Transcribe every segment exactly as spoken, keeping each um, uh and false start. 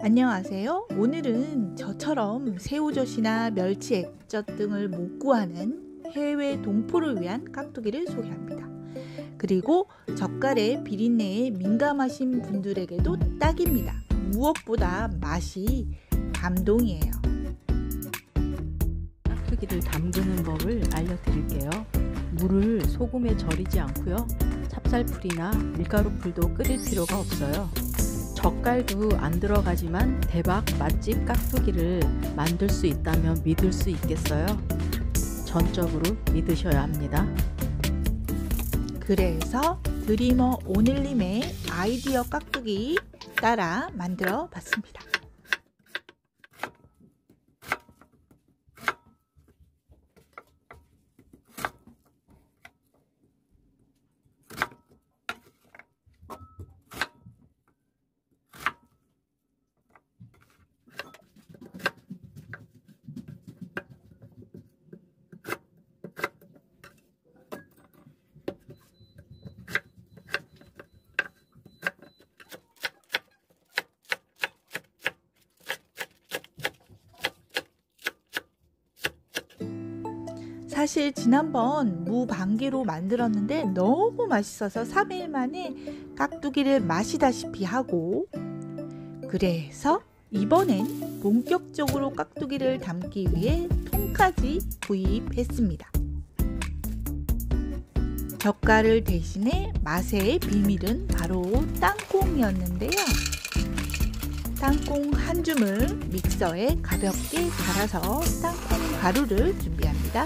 안녕하세요. 오늘은 저처럼 새우젓이나 멸치 액젓 등을 못 구하는 해외 동포를 위한 깍두기를 소개합니다. 그리고 젓갈의 비린내에 민감하신 분들에게도 딱입니다. 무엇보다 맛이 감동이에요. 깍두기를 담그는 법을 알려드릴게요. 물을 소금에 절이지 않고요. 찹쌀풀이나 밀가루풀도 끓일 필요가 없어요. 젓갈도 안 들어가지만 대박 맛집 깍두기를 만들 수 있다면 믿을 수 있겠어요? 전적으로 믿으셔야 합니다. 그래서 드리머 오늘님의 아이디어 깍두기 따라 만들어 봤습니다. 사실 지난번 무반기로 만들었는데 너무 맛있어서 삼 일 만에 깍두기를 마시다시피 하고, 그래서 이번엔 본격적으로 깍두기를 담기 위해 통까지 구입했습니다. 젓갈을 대신해 맛의 비밀은 바로 땅콩이었는데요. 땅콩 한 줌을 믹서에 가볍게 갈아서 땅콩 가루를 준비합니다.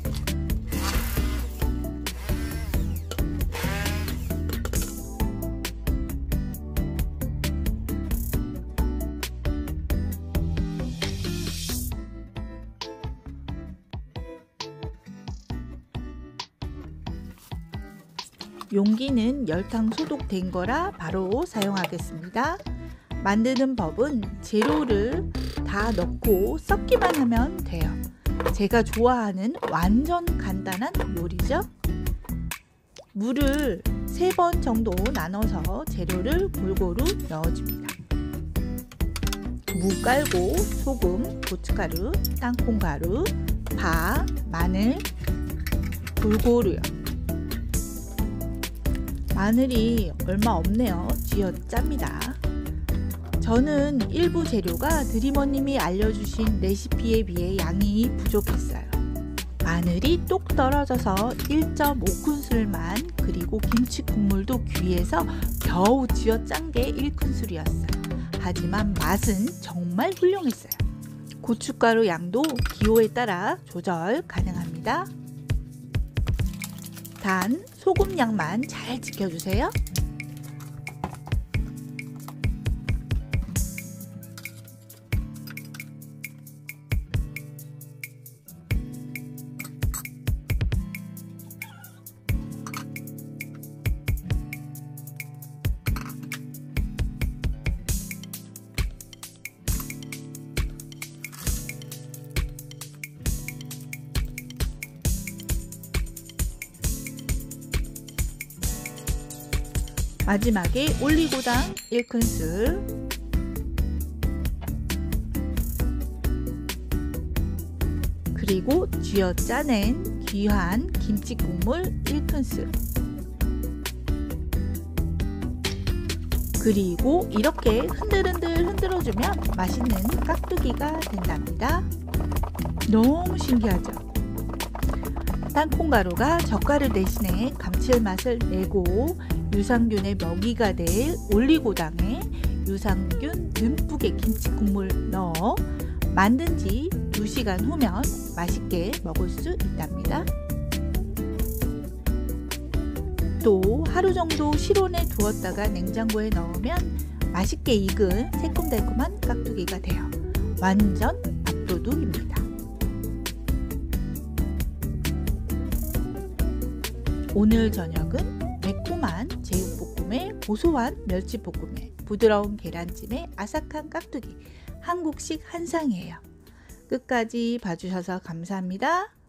용기는 열탕 소독된 거라 바로 사용하겠습니다. 만드는 법은 재료를 다 넣고 섞기만 하면 돼요. 제가 좋아하는 완전 간단한 요리죠. 물을 세 번 정도 나눠서 재료를 골고루 넣어줍니다. 무 깔고 소금, 고춧가루, 땅콩가루, 파, 마늘 골고루요. 마늘이 얼마 없네요. 쥐어짭니다. 저는 일부 재료가 드리머님이 알려주신 레시피에 비해 양이 부족했어요. 마늘이 똑 떨어져서 일 점 오 큰술만, 그리고 김치 국물도 귀해서 겨우 쥐어짠 게 일 큰술이었어요. 하지만 맛은 정말 훌륭했어요. 고춧가루 양도 기호에 따라 조절 가능합니다. 단 소금 양만 잘 지켜주세요. 마지막에 올리고당 일 큰술, 그리고 쥐어짜낸 귀한 김치 국물 일 큰술, 그리고 이렇게 흔들흔들 흔들어주면 맛있는 깍두기가 된답니다. 너무 신기하죠? 땅콩가루가 젓갈을 대신해 감칠맛을 내고 유산균의 먹이가 될 올리고당에 유산균 듬뿍의 김치국물 넣어 만든 지 두 시간 후면 맛있게 먹을 수 있답니다. 또 하루 정도 실온에 두었다가 냉장고에 넣으면 맛있게 익은 새콤달콤한 깍두기가 돼요. 완전 밥도둑입니다. 오늘 저녁은 매콤한 제육볶음에 고소한 멸치볶음에 부드러운 계란찜에 아삭한 깍두기, 한국식 한상이에요. 끝까지 봐주셔서 감사합니다.